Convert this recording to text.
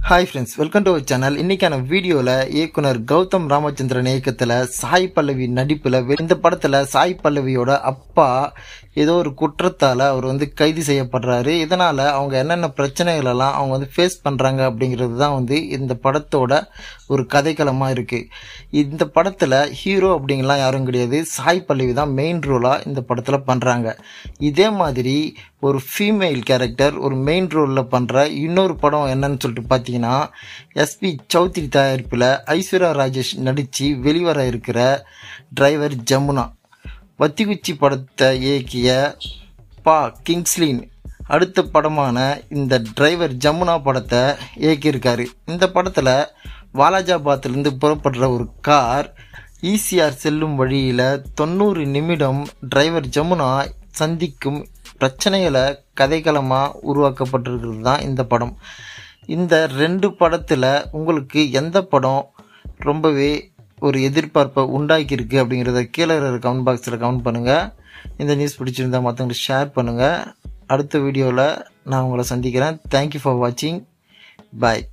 Hi friends, welcome to our channel. இன்றைக்கான வீடியோவில் இயக்குனர் கௌதம் ராமச்சந்திரன் இயக்கத்தில் சாய் பல்லவி நடிப்பில் இந்த படத்தில் சாய் பல்லவியோட அப்பா ஏதோ ஒரு குற்றத்தால் அவர் கைது செய்யப்படுறாரு. இதனால் அவங்க என்னென்ன பிரச்சனைகளெல்லாம் அவங்க ஃபேஸ் பண்ணுறாங்க அப்படிங்கிறது தான் இந்த படத்தோட ஒரு கதைக்களமாக இருக்குது. இந்த படத்தில் ஹீரோ அப்படிங்கலாம் யாரும் கிடையாது, சாய் பல்லவி தான் மெயின் ரோலாக இந்த படத்தில் பண்ணுறாங்க. இதே மாதிரி ஒரு ஃபீமேல் கேரக்டர் ஒரு மெயின் ரோலில் பண்ணுற இன்னொரு படம் என்னன்னு சொல்லிட்டு பார்த்தீங்கன்னா, எஸ்பி சௌத்ரி தயாரிப்பில் ஐஸ்வர்யா ராஜேஷ் நடித்து வெளிவர இருக்கிற டிரைவர் ஜமுனா. வத்திகுச்சி படத்தை இயக்கிய கிங்ஸ்லின் அடுத்த படமான இந்த டிரைவர் ஜமுனா படத்தை இயக்கியிருக்காரு. இந்த படத்தில் வாலாஜாபாத்திலிருந்து புறப்படுற ஒரு கார் ஈசிஆர் செல்லும் வழியில் 90 நிமிடம் டிரைவர் ஜமுனா சந்திக்கும் பிரச்சனைகளை கதைக்களமாக உருவாக்கப்பட்டிருக்கிறது தான் இந்த படம். இந்த 2 படத்தில் உங்களுக்கு எந்த படம் ரொம்பவே ஒரு எதிர்பார்ப்பை உண்டாக்கியிருக்கு அப்படிங்கிறத கீழே இருக்கிற கமெண்ட் பாக்ஸில் கமெண்ட் பண்ணுங்கள். இந்த நியூஸ் பிடிச்சிருந்தால் மற்றவங்களுக்கு ஷேர் பண்ணுங்கள். அடுத்த வீடியோவில் நான் உங்களை சந்திக்கிறேன். தேங்க்யூ ஃபார் வாட்சிங். பாய்.